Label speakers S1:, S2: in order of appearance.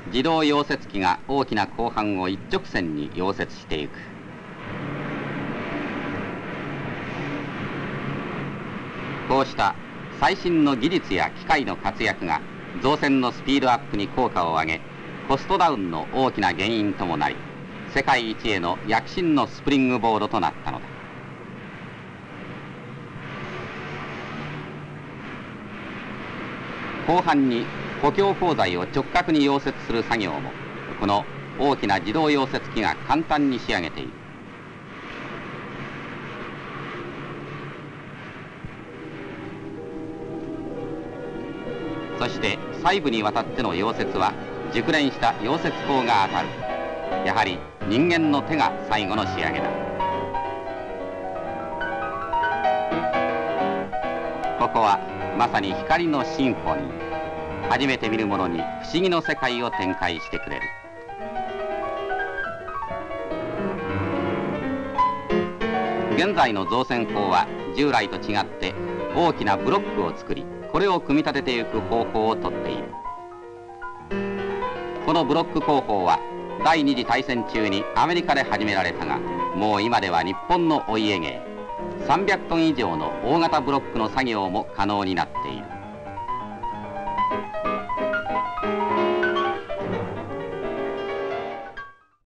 S1: 自動溶接機が大きな鋼板を一直線に溶接していく。こうした最新の技術や機械の活躍が造船のスピードアップに効果を上げ、コストダウンの大きな原因ともなり、世界一への躍進のスプリングボードとなったのだ。鋼板に補強鋼材を直角に溶接する作業も、この大きな自動溶接機が簡単に仕上げている。そして細部にわたっての溶接は熟練した溶接工が当たる。やはり人間の手が最後の仕上げだ。ここはまさに光のシンフォニー。初めて見るものに不思議の世界を展開してくれる。現在の造船工は従来と違って大きなブロックを作り、これを組み立てていく方法をとっている。このブロック工法は第二次大戦中にアメリカで始められたが、もう今では日本のお家芸、300トン以上の大型ブロックの作業も可能になっている。